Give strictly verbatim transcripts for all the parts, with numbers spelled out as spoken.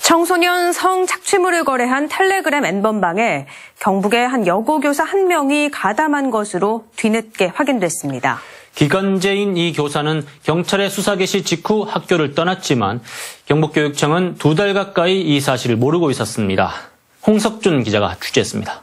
청소년 성착취물을 거래한 텔레그램 엠번방에 경북의 한 여고교사 한 명이 가담한 것으로 뒤늦게 확인됐습니다. 기간제인 이 교사는 경찰의 수사 개시 직후 학교를 떠났지만 경북교육청은 두 달 가까이 이 사실을 모르고 있었습니다. 홍석준 기자가 취재했습니다.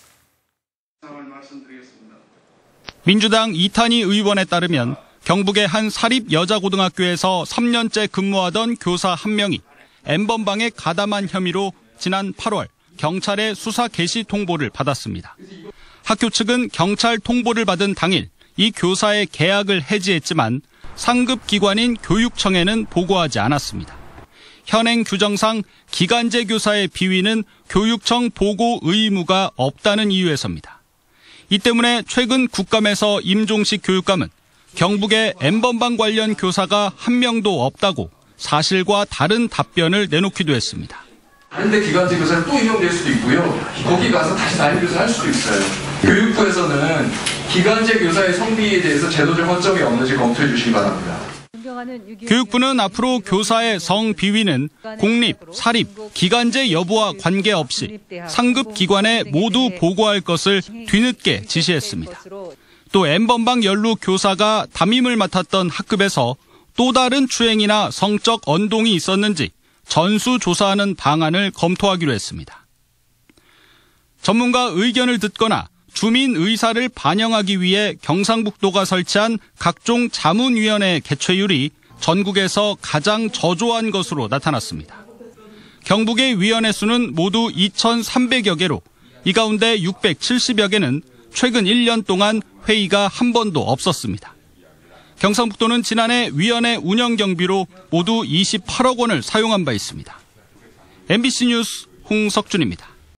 민주당 이탄희 의원에 따르면 경북의 한 사립 여자고등학교에서 삼 년째 근무하던 교사 한 명이 엠번방에 가담한 혐의로 지난 팔월 경찰의 수사 개시 통보를 받았습니다. 학교 측은 경찰 통보를 받은 당일 이 교사의 계약을 해지했지만 상급 기관인 교육청에는 보고하지 않았습니다. 현행 규정상 기간제 교사의 비위는 교육청 보고 의무가 없다는 이유에서입니다. 이 때문에 최근 국감에서 임종식 교육감은 경북에 엠번방 관련 교사가 한 명도 없다고 사실과 다른 답변을 내놓기도 했습니다. 다른데 기간제 교사는 또 임용될 수도 있고요. 거기 가서 다시 담임 교사 할 수도 있어요. 교육부에서는 기간제 교사의 성비에 대해서 제도적 허점이 없는지 검토해 주시기 바랍니다. 교육부는 앞으로 교사의 성 비위는 공립, 사립, 기간제 여부와 관계없이 상급 기관에 모두 보고할 것을 뒤늦게 지시했습니다. 또 엠번방 연루 교사가 담임을 맡았던 학급에서 또 다른 추행이나 성적 언동이 있었는지 전수조사하는 방안을 검토하기로 했습니다. 전문가 의견을 듣거나 주민 의사를 반영하기 위해 경상북도가 설치한 각종 자문위원회 개최율이 전국에서 가장 저조한 것으로 나타났습니다. 경북의 위원회 수는 모두 이천삼백여 개로 이 가운데 육백칠십여 개는 최근 일 년 동안 회의가 한 번도 없었습니다. 경상북도는 지난해 위원회 운영 경비로 모두 이십팔억 원을 사용한 바 있습니다. 엠비씨 뉴스 홍석준입니다.